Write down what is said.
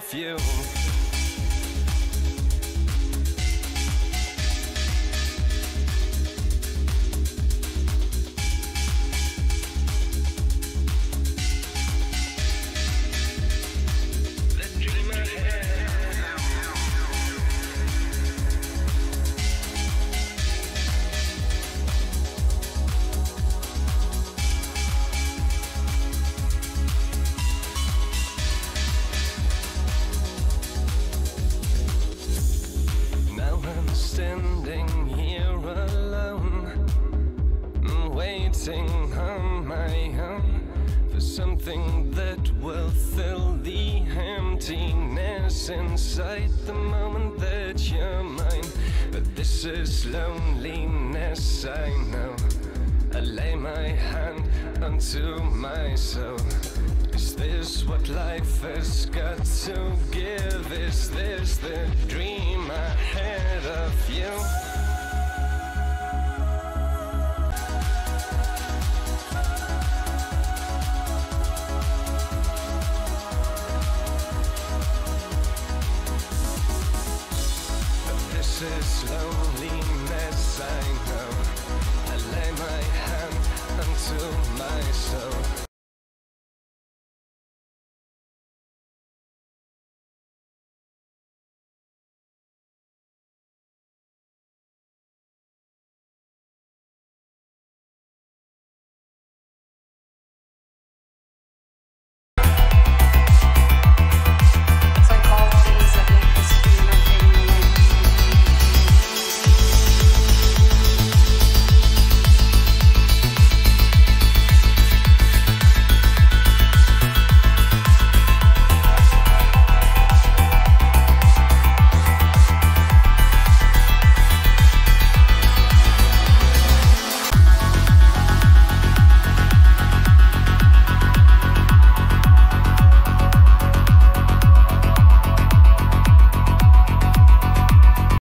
of you. Standing here alone, waiting on my own for something that will fill the emptiness inside the moment that you're mine. But this is loneliness, I know. I lay my hand onto my soul. Is this what life has got to give? Is this the dream I had of you? But this is loneliness, I know. I lay my hand onto my soul.